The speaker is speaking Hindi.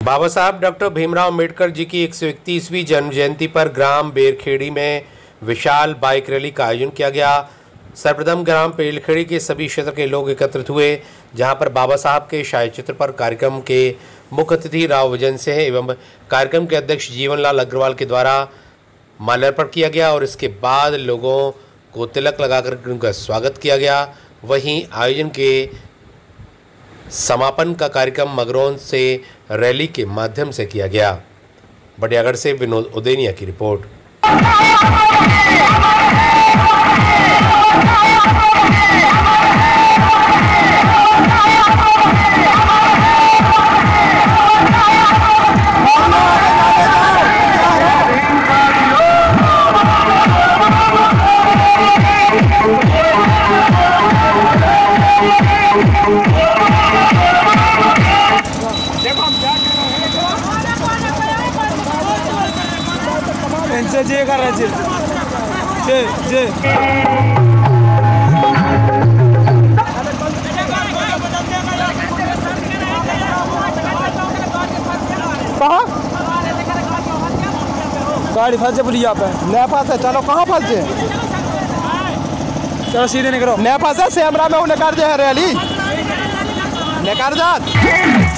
बाबा साहब डॉक्टर भीमराव अम्बेडकर जी की 131वीं जन्म जयंती पर ग्राम बेरखेड़ी में विशाल बाइक रैली का आयोजन किया गया। सर्वप्रथम ग्राम बेरखेड़ी के सभी क्षेत्र के लोग एकत्रित हुए, जहां पर बाबा साहब के शाही चित्र पर कार्यक्रम के मुख्य अतिथि राव वजन सिंह एवं कार्यक्रम के अध्यक्ष जीवनलाल अग्रवाल के द्वारा माल्यार्पण किया गया और इसके बाद लोगों को तिलक लगाकर उनका स्वागत किया गया। वहीं आयोजन के समापन का कार्यक्रम मगरौन से रैली के माध्यम से किया गया। बड़ियागढ़ से विनोद उदेनिया की रिपोर्ट। जे कर रहे जे कहाँ गाड़ी फंसे पुलिया पे नया पास है। चलो कहाँ फंसे, चलो सीधे निकलो। नया पास है सेमरा में उन्हें कर दे रैली निकाल जात।